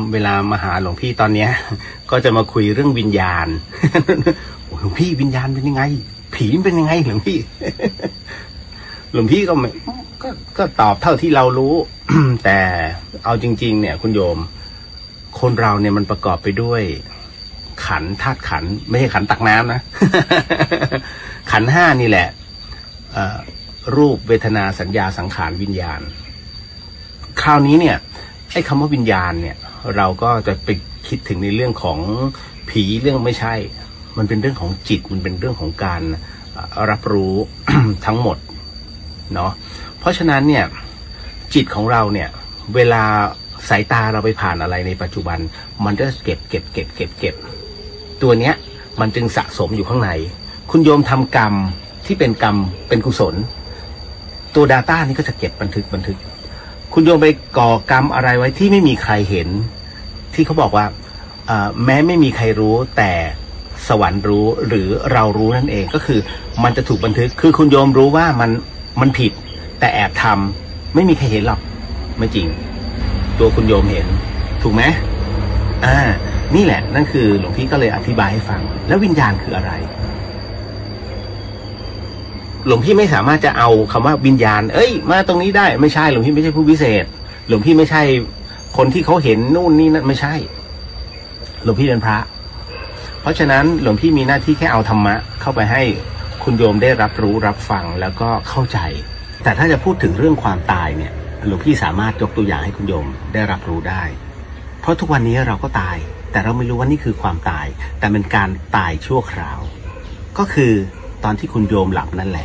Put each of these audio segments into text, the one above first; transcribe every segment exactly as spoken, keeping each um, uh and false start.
เวลามาหาหลวงพี่ตอนเนี้ยก็จะมาคุยเรื่องวิญญาณหลวงพี่วิญญาณเป็นยังไงผีเป็นยังไงหลวงพี่หลวงพี่ก็ไม่ก็ก็ตอบเท่าที่เรารู้ แต่เอาจริงๆเนี่ยคุณโยมคนเราเนี่ยมันประกอบไปด้วยขันธ์ธาตุขันธ์ไม่ใช่ขันธ์ตักน้ำนะ ขันธ์ห้านี่แหละรูปเวทนาสัญญาสังขารวิญญาณคราวนี้เนี่ยไอ้คำว่าวิญญาณเนี่ยเราก็จะไปคิดถึงในเรื่องของผีเรื่องไม่ใช่มันเป็นเรื่องของจิตมันเป็นเรื่องของการรับรู้ ทั้งหมดเนาะเพราะฉะนั้นเนี่ยจิตของเราเนี่ยเวลาสายตาเราไปผ่านอะไรในปัจจุบันมันจะเก็บเก็บเก็บเก็บเก็บตัวเนี้ยมันจึงสะสมอยู่ข้างในคุณโยมทำกรรมที่เป็นกรรมเป็นกุศลตัว Data นี้ก็จะเก็บบันทึกบันทึกคุณโยมไปก่อกรรมอะไรไว้ที่ไม่มีใครเห็นที่เขาบอกว่าแม้ไม่มีใครรู้แต่สวรรค์รู้หรือเรารู้นั่นเองก็คือมันจะถูกบันทึกคือคุณโยมรู้ว่ามันมันผิดแต่แอบทำไม่มีใครเห็นหรอกไม่จริงตัวคุณโยมเห็นถูกไหมอ่านี่แหละนั่นคือหลวงพี่ก็เลยอธิบายให้ฟังแล้ววิญญาณคืออะไรหลวงพี่ไม่สามารถจะเอาคำว่าวิญญาณเอ้ยมาตรงนี้ได้ไม่ใช่หลวงพี่ไม่ใช่ผู้พิเศษหลวงพี่ไม่ใช่คนที่เขาเห็นนู่นนี่นั่นไม่ใช่หลวงพี่เป็นพระเพราะฉะนั้นหลวงพี่มีหน้าที่แค่เอาธรรมะเข้าไปให้คุณโยมได้รับรู้รับฟังแล้วก็เข้าใจแต่ถ้าจะพูดถึงเรื่องความตายเนี่ยหลวงพี่สามารถยกตัวอย่างให้คุณโยมได้รับรู้ได้เพราะทุกวันนี้เราก็ตายแต่เราไม่รู้ว่านี่คือความตายแต่เป็นการตายชั่วคราวก็คือตอนที่คุณโยมหลับนั่นแหละ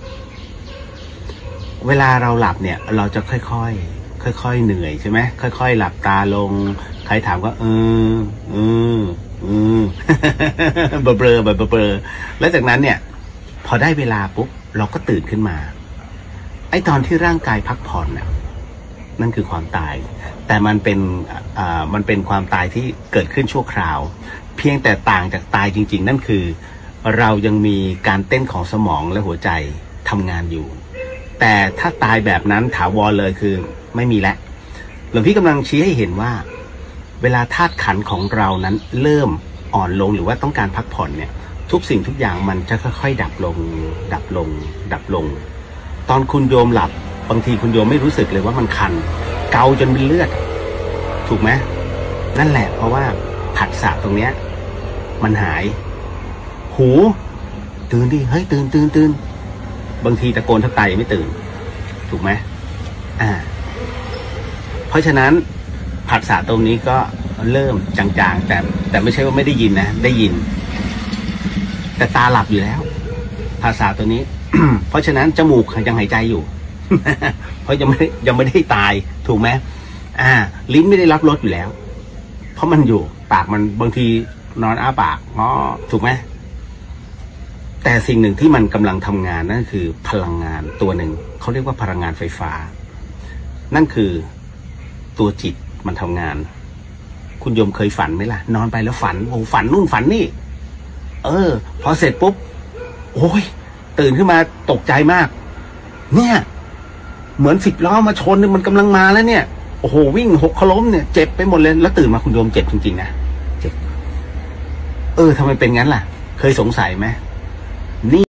เวลาเราหลับเนี่ยเราจะค่อยๆค่อยๆเหนื่อยใช่ไหมค่อยๆหลับตาลงใครถามก็เออเออเออเบลอเบลอเบลอเบลอแล้วจากนั้นเนี่ยพอได้เวลาปุ๊บเราก็ตื่นขึ้นมาไอ้ตอนที่ร่างกายพักผ่อนน่ะนั่นคือความตายแต่มันเป็นอ่ามันเป็นความตายที่เกิดขึ้นชั่วคราวเพียงแต่ต่างจากตายจริงๆนั่นคือเรายังมีการเต้นของสมองและหัวใจทำงานอยู่แต่ถ้าตายแบบนั้นถาวรเลยคือไม่มีแล้วหลวงพี่กำลังชี้ให้เห็นว่าเวลาธาตุขันธ์ของเรานั้นเริ่มอ่อนลงหรือว่าต้องการพักผ่อนเนี่ยทุกสิ่งทุกอย่างมันจะค่อยๆดับลงดับลงดับลงตอนคุณโยมหลับบางทีคุณโยมไม่รู้สึกเลยว่ามันคันเกาจนเป็นเลือดถูกไหมนั่นแหละเพราะว่าผัสสะตรงเนี้ยมันหายหูตื่นดิเฮ้ยตื่นตื่นตื่นบางทีตะโกนทับตายยังไม่ตื่นถูกไหมอ่าเพราะฉะนั้นผัสสะตรงนี้ก็เริ่มจางๆแต่แต่ไม่ใช่ว่าไม่ได้ยินนะได้ยินแต่ตาหลับอยู่แล้วผัสสะตัวนี้ เพราะฉะนั้นจมูกยังหายใจอยู่ เพราะยังไม่ยังไม่ได้ตายถูกไหมอ่าลิ้นไม่ได้รับรสอยู่แล้วเพราะมันอยู่ปากมันบางทีนอนอ้าปากอ๋อถูกไหมแต่สิ่งหนึ่งที่มันกำลังทำงานนั่นคือพลังงานตัวหนึ่งเขาเรียกว่าพลังงานไฟฟ้านั่นคือตัวจิตมันทำงานคุณโยมเคยฝันไหมล่ะนอนไปแล้วฝันโอ้ฝันนู่นฝันนี่เออพอเสร็จปุ๊บโอ้ยตื่นขึ้นมาตกใจมากเนี่ยเหมือนสิบล้อมาชนมันกำลังมาแล้วเนี่ยโอ้โหวิ่งหกล้มเนี่ยเจ็บไปหมดเลยแล้วตื่นมาคุณโยมเจ็บจริงๆนะเจ็บเออทำไมเป็นงั้นล่ะเคยสงสัยไหมนี่